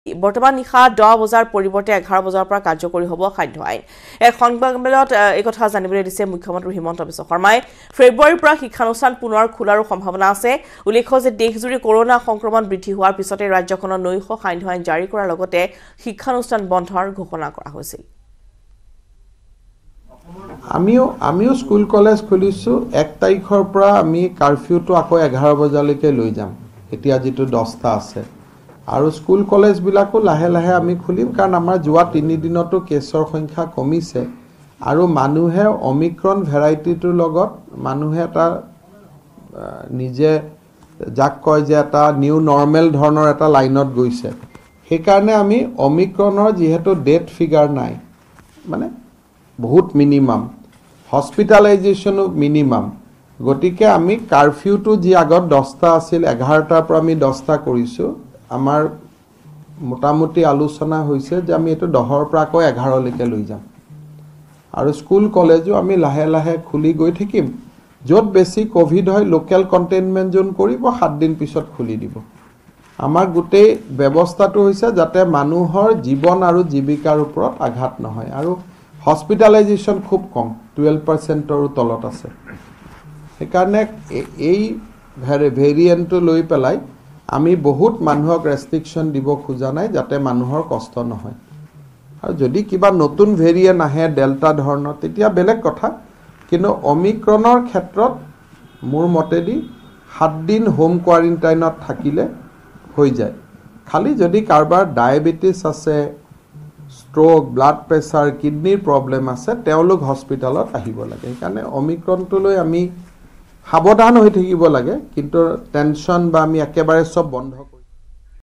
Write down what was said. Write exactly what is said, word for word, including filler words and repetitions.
বৰ্তমান নিশা দহ বজাৰ পৰিৱৰ্তে এঘাৰ বজাৰ পৰা কাৰ্যকৰী হ'ব খাদ্য আইন এক সংবাদমেলত এই কথা জানিবলৈ দিছে মুখ্যমন্ত্ৰী হিমন্ত বিশ্ব শৰ্মাই ফেব্ৰুৱাৰীৰ পৰা শিক্ষানুষ্ঠান পুনৰ খোলাৰো সম্ভাৱনা আছে উল্লেখ্য যে দেশজুৰি কৰোনা সংক্ৰমণ বৃদ্ধি হোৱাৰ পিছতে ৰাজ্যখনৰ নৈশ খাদ্য আইন জাৰি কৰাৰ লগতে শিক্ষানুষ্ঠান বন্ধৰ ঘোষণা কৰা হৈছিল আমিও আমিও স্কুল কলেজ খুলিছো এক তাৰিখৰ পৰা আমি কাৰফিউটো আকৌ এঘাৰ বজালৈকে লৈ যাম এতিয়া যেটো দহটা আছে আৰু স্কুল কলেজ বিলাকো লাহে লাহে আমি খুলিম কাৰণ আমাৰ যোৱা তিনি দিনতো কেছৰ সংখ্যা কমিছে আৰু মানুহে অমিক্ৰন ভেৰাইটিটোৰ লগত মানুহে এটা নিজে যাক কয় যে এটা নিউ নৰ্মেল ধৰণৰ এটা লাইনত গৈছে সেইকাৰণে আমি অমিক্ৰনৰ যিহেতু ডেথ ফিগাৰ নাই মানে বহুত মিনিমাম হস্পিটালাইজেশনো মিনিমাম গতিকে আমি কাৰফিউটো যি আগত দহটা আছিল এঘাৰটাৰ পৰা আমি দহটা কৰিছো আমাৰ মোটামুটি আলোচনা হৈছে যে আমি এটো দহৰ পৰা আকৌ এঘাৰ লৈকে লৈ যাম আৰু স্কুল কলেজো আমি লাহে লাহে খুলি গৈ থাকিম যত বেছি কোভিড হয় লোকেল কন্টেইনমেন্ট জোন কৰিব সাত দিন পিছত খুলি দিব আমাৰ গুটেই ব্যৱস্থাটো হৈছে যাতে মানুহৰ জীৱন আৰু জীৱিকাৰ ওপৰত আঘাত নহয় আৰু হস্পিটালাইজেশন খুব কম বাৰ পাৰ্চেণ্টৰ তলত আছে সেইকাৰণে এই ভেৰিয়েন্টটো লৈ পেলাই আমি বহুত মানুহক ৰেষ্ট্ৰিকশন দিব খোজা নাই যাতে মানুহৰ কষ্ট নহয় আৰু যদি কিবা নতুন ভেৰিয়েন্ট আহে ডেল্টা ধৰণৰ তেতিয়া বেলেগ কথা কিন্তু অমিক্ৰনৰ ক্ষেত্ৰত মোৰ মতেদি সাত দিন হোম কোৱাৰেণ্টাইনত থাকিলে হৈ যায় খালি যদি কাৰবাৰ ডায়াবেটিস আছে ষ্ট্ৰোক ব্লাড প্ৰেছাৰ কিডনিৰ প্ৰবলেম আছে তেওঁলোক হস্পিটালত আহিব লাগে সেইকাৰণে অমিক্ৰনটো লৈ আমি সাৱধান হৈ থাকিব লাগে কিন্তু টেনশন বা আমি একেবাৰে সব বন্ধ